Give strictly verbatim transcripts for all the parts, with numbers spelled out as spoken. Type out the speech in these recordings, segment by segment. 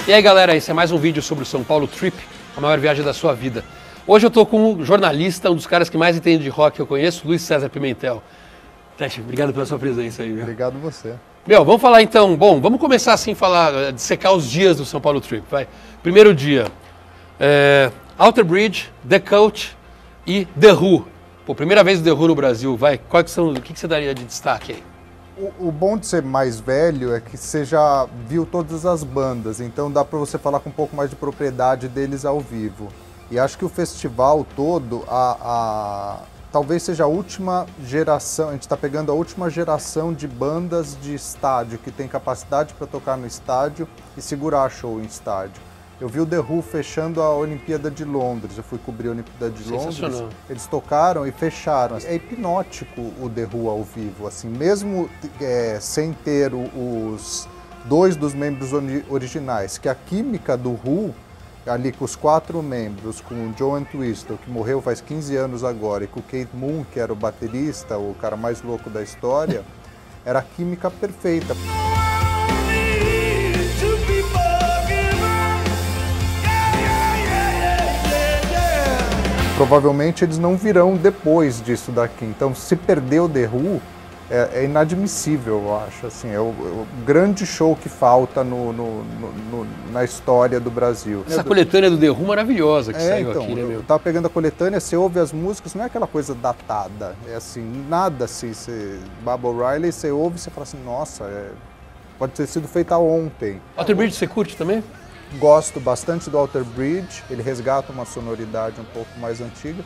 E aí galera, esse é mais um vídeo sobre o São Paulo Trip, a maior viagem da sua vida. Hoje eu tô com um jornalista, um dos caras que mais entende de rock que eu conheço, Luiz César Pimentel. Tete, obrigado pela sua presença aí. Meu. Obrigado você. Meu, vamos falar então, bom, vamos começar assim, falar, dissecar os dias do São Paulo Trip, vai. Primeiro dia, é, Alter Bridge, The Cult e The Who. Pô, primeira vez o The Who no Brasil, vai, quais são, o que, que você daria de destaque aí? O, o bom de ser mais velho é que você já viu todas as bandas, então dá para você falar com um pouco mais de propriedade deles ao vivo. E acho que o festival todo, a, a, talvez seja a última geração, a gente está pegando a última geração de bandas de estádio, que tem capacidade para tocar no estádio e segurar show em estádio. Eu vi o The Who fechando a Olimpíada de Londres, eu fui cobrir a Olimpíada de Londres, eles tocaram e fecharam. É hipnótico o The Who ao vivo, assim, mesmo é, sem ter os dois dos membros originais, que a química do Who, ali com os quatro membros, com o Joe Entwistle, que morreu faz quinze anos agora, e com o Keith Moon, que era o baterista, o cara mais louco da história, era a química perfeita. Provavelmente eles não virão depois disso daqui, então se perder o The Who, é, é inadmissível, eu acho, assim, é o, o grande show que falta no, no, no, no, na história do Brasil. Essa coletânea do The Who maravilhosa que é, saiu então, aqui, né, meu? Eu tava pegando a coletânea, você ouve as músicas, não é aquela coisa datada, é assim, nada assim, você, Baba O'Reilly, você ouve e você fala assim, nossa, é, pode ter sido feita ontem. Alter Bridge você curte também? Gosto bastante do Alter Bridge, ele resgata uma sonoridade um pouco mais antiga.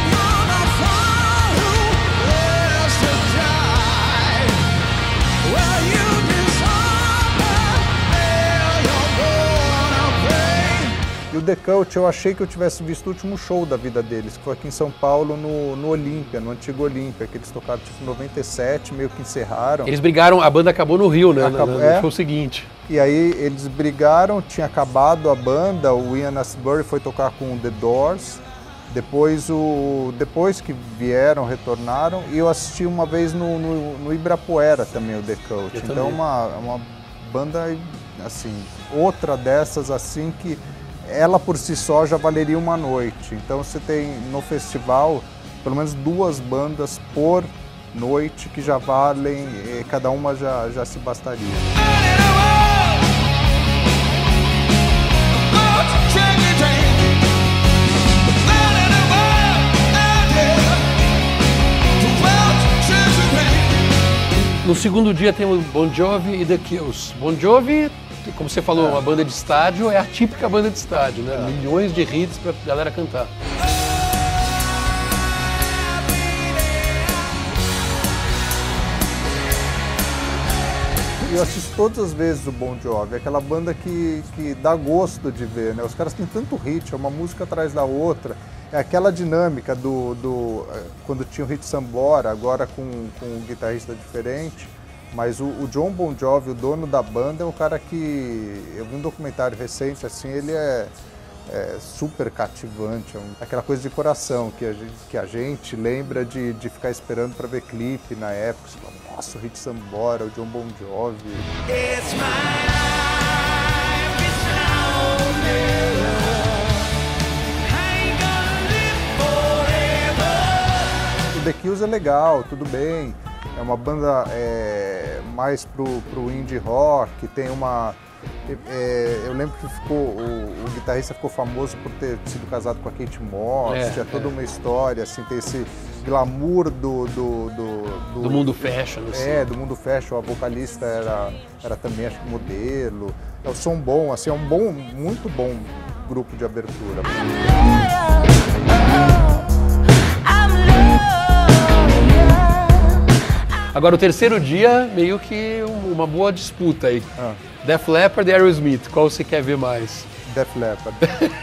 E o The Cult, eu achei que eu tivesse visto o último show da vida deles, que foi aqui em São Paulo, no, no Olímpia, no antigo Olímpia, que eles tocaram tipo em noventa e sete, meio que encerraram. Eles brigaram, a banda acabou no Rio, né, Acabou, no, no é. show seguinte. E aí eles brigaram, tinha acabado a banda, o Ian Astbury foi tocar com o The Doors, depois, o, depois que vieram, retornaram, e eu assisti uma vez no, no, no Ibirapuera também o The Cult. Eu então uma, uma banda, assim, outra dessas assim que ela por si só já valeria uma noite. Então você tem no festival pelo menos duas bandas por noite que já valem, cada uma já, já se bastaria. No segundo dia tem o Bon Jovi e The Kills. Bon Jovi, como você falou, é. uma banda de estádio, é a típica banda de estádio, né? É. Milhões de hits pra galera cantar. Eu assisto todas as vezes o Bon Jovi, é aquela banda que, que dá gosto de ver, né? Os caras têm tanto hit, é uma música atrás da outra. É aquela dinâmica do, do quando tinha o Hit Sambora, agora com, com um guitarrista diferente. Mas o, o John Bon Jovi, o dono da banda, é um cara que, eu vi um documentário recente, assim, ele é, é super cativante, é um, aquela coisa de coração que a gente, que a gente lembra de, de ficar esperando para ver clipe na época. Você fala, nossa, o Hit Sambora, o John Bon Jovi. It's my life, it's o The Kills é legal, tudo bem. É uma banda é, mais pro, pro indie rock, tem uma... É, eu lembro que ficou, o, o guitarrista ficou famoso por ter sido casado com a Kate Moss, é, tinha toda é. uma história, assim, tem esse glamour do... Do, do, do, do mundo fashion, assim. É, do mundo fashion, a vocalista era, era também, acho que modelo. É um som bom, assim, é um bom, muito bom grupo de abertura. Agora, o terceiro dia, meio que uma boa disputa aí. Ah. Def Leppard e Aerosmith, qual você quer ver mais? Def Leppard.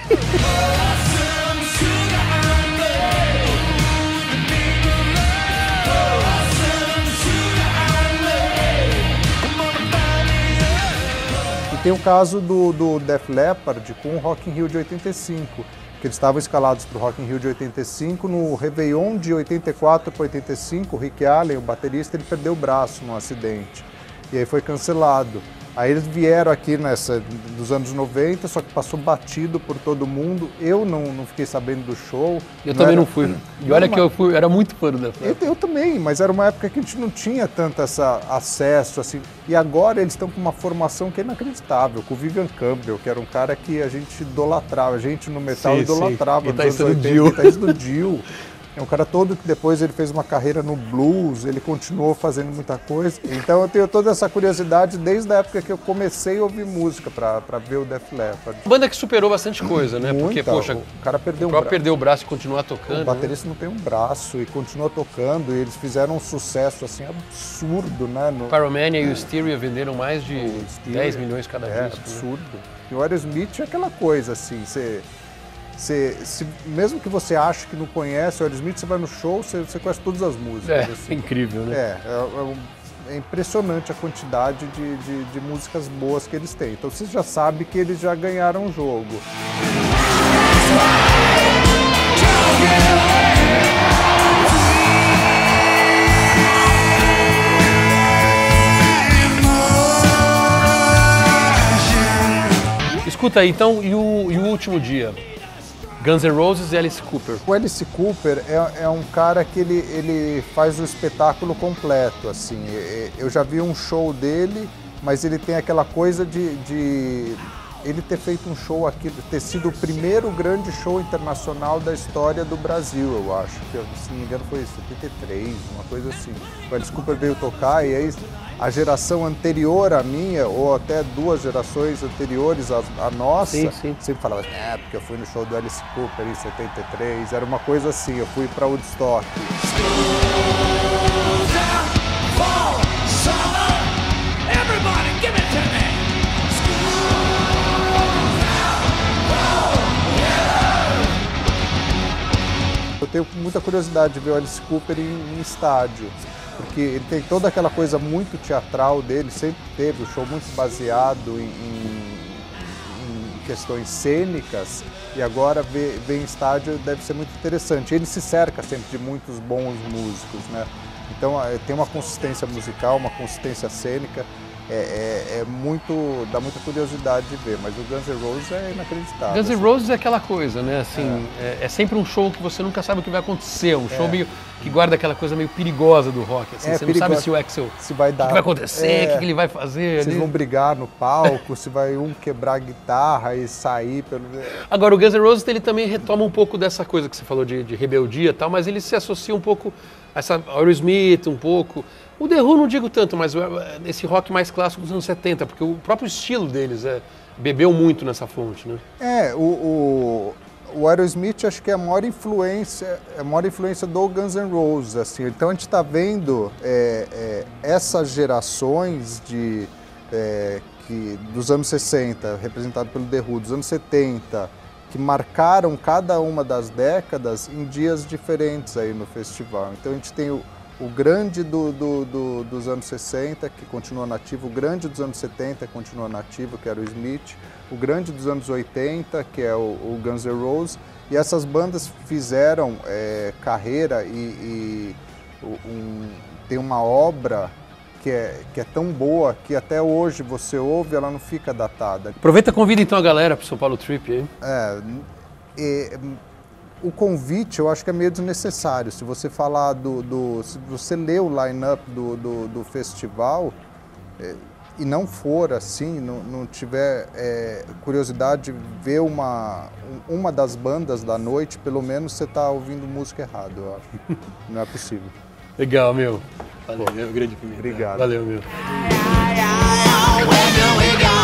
E tem o caso do, do Def Leppard com o Rock in Rio de oitenta e cinco. Que eles estavam escalados para o Rock in Rio de oitenta e cinco, no Réveillon de oitenta e quatro para oitenta e cinco, o Rick Allen, o baterista, ele perdeu o braço num acidente. E aí foi cancelado. Aí eles vieram aqui nessa dos anos noventa, só que passou batido por todo mundo. Eu não, não fiquei sabendo do show. Eu não também era... não fui. E olha que eu fui, era muito fã do Def Leppard. Eu, eu também, mas era uma época que a gente não tinha tanto essa acesso, assim. E agora eles estão com uma formação que é inacreditável, com o Vivian Campbell, que era um cara que a gente idolatrava, a gente no metal sim, idolatrava. Sim. Guitarrista do oitenta, Dio. Guitarrista do Dio. É um cara todo que depois ele fez uma carreira no blues, ele continuou fazendo muita coisa. Então eu tenho toda essa curiosidade desde a época que eu comecei a ouvir música para ver o Def Leppard. Banda que superou bastante coisa, né? Muita. Porque, poxa, o cara perdeu o um próprio braço. perdeu o braço e continuar tocando. O baterista, né, não tem um braço e continua tocando, e eles fizeram um sucesso assim absurdo, né? No... Pyromania e o Styria venderam mais de dez milhões cada é, disco. Absurdo. Né? E o Aerosmith é aquela coisa assim, você... Você, se, mesmo que você ache que não conhece o Aerosmith, você vai no show, você, você conhece todas as músicas. É, assim. incrível, né? É, é, é, um, é impressionante a quantidade de, de, de músicas boas que eles têm. Então você já sabe que eles já ganharam o jogo. Escuta aí, então, e o, e o último dia? Guns N' Roses e Alice Cooper. O Alice Cooper é, é um cara que ele, ele faz o espetáculo completo, assim. Eu já vi um show dele, mas ele tem aquela coisa de, de ele ter feito um show aqui, ter sido o primeiro grande show internacional da história do Brasil, eu acho. Que, se não me engano, foi setenta e três, uma coisa assim. O Alice Cooper veio tocar e aí a geração anterior à minha, ou até duas gerações anteriores à, à nossa, sim, sim. sempre falava, é, porque eu fui no show do Alice Cooper em setenta e três, era uma coisa assim, eu fui para Woodstock. Eu tenho muita curiosidade de ver o Alice Cooper em, em estádio, porque ele tem toda aquela coisa muito teatral dele, sempre teve um show muito baseado em, em, em questões cênicas, e agora ver, ver em estádio deve ser muito interessante. Ele se cerca sempre de muitos bons músicos, né? Então tem uma consistência musical, uma consistência cênica. É, é, é muito, dá muita curiosidade de ver, mas o Guns N' Roses é inacreditável. Guns N' assim. Roses é aquela coisa, né? Assim, é. É, é sempre um show que você nunca sabe o que vai acontecer, um show é. meio que guarda aquela coisa meio perigosa do rock. Assim, é, você perigosa. não sabe se o Axl, se vai dar, o que vai acontecer, é, o que, que ele vai fazer. Vocês ali. vão brigar no palco, se vai um quebrar a guitarra e sair pelo. Agora o Guns N' Roses ele também retoma um pouco dessa coisa que você falou de, de rebeldia e tal, mas ele se associa um pouco a essa Aerosmith, um pouco. O The Who não digo tanto, mas esse rock mais clássico dos anos setenta, porque o próprio estilo deles é, bebeu muito nessa fonte, né? É, o, o, o Aerosmith acho que é a maior influência, a maior influência do Guns N' Roses, assim. Então a gente está vendo é, é, essas gerações de, é, que, dos anos sessenta, representado pelo The Who, dos anos setenta, que marcaram cada uma das décadas em dias diferentes aí no festival. Então a gente tem o O grande do, do, do, dos anos sessenta, que continua nativo, o grande dos anos setenta, que continua nativo, que era o Smith, o grande dos anos oitenta, que é o, o Guns N' Roses, e essas bandas fizeram é, carreira e, e um, tem uma obra que é, que é tão boa que até hoje você ouve, ela não fica datada. Aproveita e convida então a galera para o São Paulo Trip aí. É, e, o convite eu acho que é meio desnecessário. Se você falar do, do se você ler o line-up do, do, do festival é, e não for assim, não, não tiver é, curiosidade de ver uma, uma das bandas da noite, pelo menos você está ouvindo música errada, eu acho. Não é possível. Legal, meu. Valeu, meu grande primeiro. Obrigado. Valeu, meu.